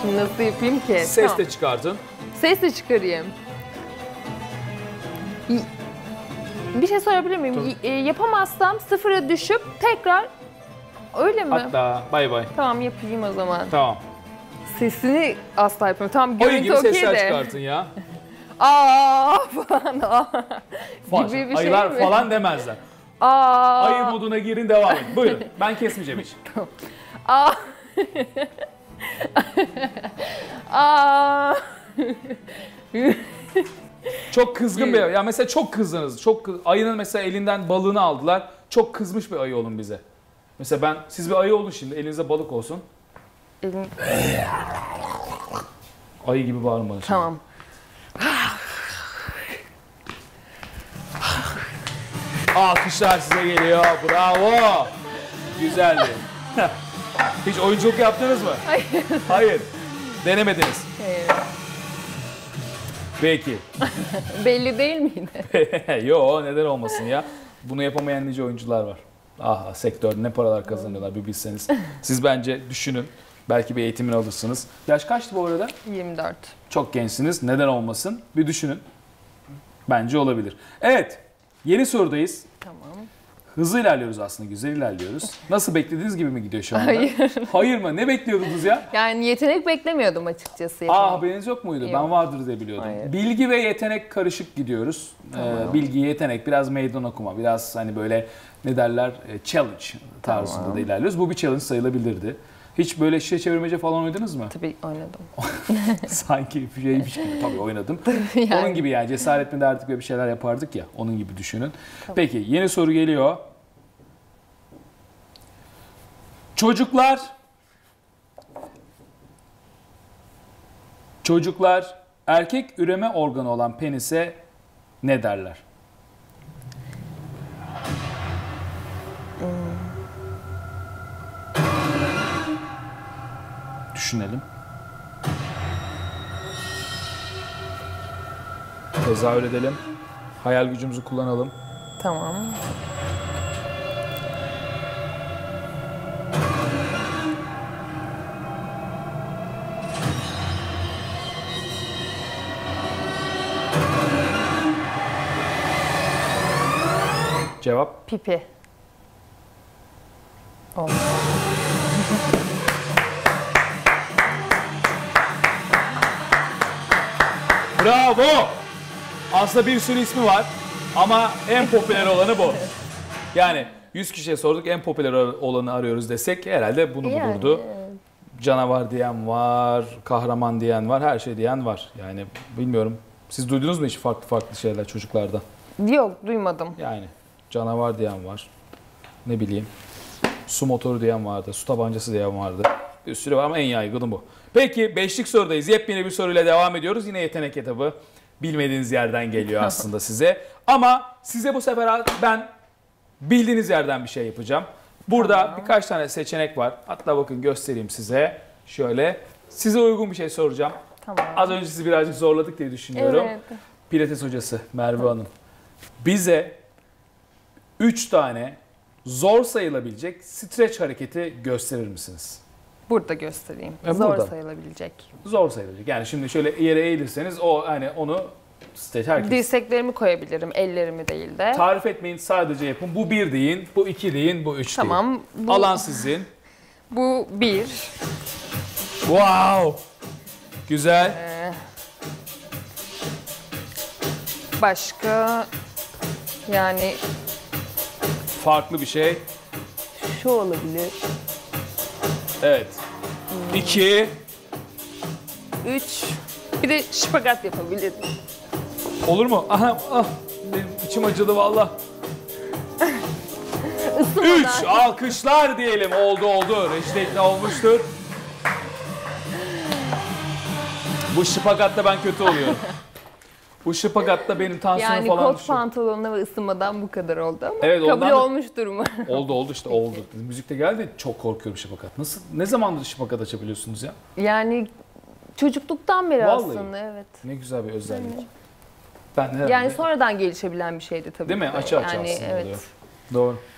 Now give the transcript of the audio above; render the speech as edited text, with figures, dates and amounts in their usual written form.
Şimdi nasıl yapayım ki? Ses Tamam. de çıkardın. Ses de çıkarayım. Bir şey sorabilir miyim? Yapamazsam sıfıra düşüp tekrar öyle mi? Hatta bay bay. Tamam yapayım o zaman. Tamam. Sesini asla yapamıyorum. Tamam Ayı görüntü gibi okey sesler de. çıkartın ya. Aa falan gibi bir şey Ayılar mi? falan demezler. Aa. Ayı moduna girin, devam edin. Buyurun. Ben kesmeyeceğim hiç. Aa. Aa. Çok kızgın bir ayı. Ya mesela çok kızdınız. Ayının mesela elinden balığını aldılar. Çok kızmış bir ayı olun bize. Mesela siz bir ayı olun şimdi. Elinize balık olsun. Elim... Ayı gibi bağırın bana şimdi. Tamam. Alkışlar size geliyor. Bravo. Güzeldi. Hiç oyunculuk yaptınız mı? Hayır. Hayır. Denemediniz. Hayır. Peki. Belli değil miydi? Yo, neden olmasın ya. Bunu yapamayan nice oyuncular var. Ah, sektörde ne paralar kazanıyorlar bir bilseniz. Siz bence düşünün. Belki bir eğitimini alırsınız. Yaş kaçtı bu arada? 24. Çok gençsiniz. Neden olmasın? Bir düşünün. Bence olabilir. Evet. Yeni sorudayız. Tamam. Hızlı ilerliyoruz aslında. Güzel ilerliyoruz. Nasıl, beklediğiniz gibi mi gidiyor şu anda? Hayır. Hayır mı? Ne bekliyordunuz ya? Yani yetenek beklemiyordum açıkçası. Haberiniz yok muydu? Yok. Ben vardır diye biliyordum. Hayır. Bilgi ve yetenek karışık gidiyoruz. Tamam. Bilgi, yetenek, biraz meydan okuma, biraz hani böyle ne derler challenge tarzında Tamam. da ilerliyoruz. Bu bir challenge sayılabilirdi. Hiç böyle şişe çevirmece falan oynadınız mı? Tabii oynadım. Sanki bir şeymiş gibi. Tabii oynadım. Yani. Onun gibi yani, cesaret mi derdik ve bir şeyler yapardık ya. Onun gibi düşünün. Tamam. Peki yeni soru geliyor. Çocuklar erkek üreme organı olan penise ne derler? Düşünelim. Tezahür edelim. Hayal gücümüzü kullanalım. Tamam. Cevap? Pipi. Oldu. Bravo! Aslında bir sürü ismi var ama en popüler olanı bu. Yani 100 kişiye sorduk, en popüler olanı arıyoruz desek herhalde bunu bulurdu. Canavar diyen var, kahraman diyen var, her şey diyen var. Yani bilmiyorum. Siz duydunuz mu hiç farklı şeyler çocuklardan? Yok, duymadım. Yani canavar diyen var. Ne bileyim. Su motoru diyen vardı, su tabancası diyen vardı. Bir sürü var ama en yaygını bu. Peki 5'lik sorudayız. Yepyeni bir soruyla devam ediyoruz. Yine yetenek etabı. Bilmediğiniz yerden geliyor aslında size. Ama size bu sefer ben bildiğiniz yerden bir şey yapacağım. Burada birkaç tane seçenek var. Hatta bakın göstereyim size. Şöyle size uygun bir şey soracağım. Tamam. Az önce sizi birazcık zorladık diye düşünüyorum. Evet. Pilates hocası Merve Hanım. Bize 3 tane zor sayılabilecek streç hareketi gösterir misiniz? Burada göstereyim. Burada. Zor sayılabilecek. Zor sayılacak. Yani şimdi şöyle yere eğilirseniz o hani onu streç hareket. Dirseklerimi koyabilirim, ellerimi değil de. Tarif etmeyin, sadece yapın. Bu 1 deyin, bu 2 deyin, bu 3 deyin. Tamam. Bu, Alan sizin. Bu 1. Wow! Güzel. Başka yani Farklı bir şey. şu olabilir. Evet. 2. 3. Bir de şipagat yapabilirim. Olur mu? Aha, ah. Benim içim acıdı valla. 3. Alkışlar diyelim. Oldu. Reşit ikna olmuştur. Bu şipagatta ben kötü oluyorum. Bu şipagatta benim tansiyonum Yani falan kot düşüyor. pantolonla ve ısınmadan bu kadar oldu ama Evet, kabul ondan da- olmuştur mu? Oldu işte oldu. Müzikte geldi, çok korkuyorum şipagat. Nasıl, ne zamandır şipagat açabiliyorsunuz ya? Yani çocukluktan beri Vallahi. aslında evet. Ne güzel bir özellik. Ben herhalde, Yani sonradan gelişebilen bir şeydi tabii. değil mi? ki. Açı yani, aslında evet. oluyor. Doğru.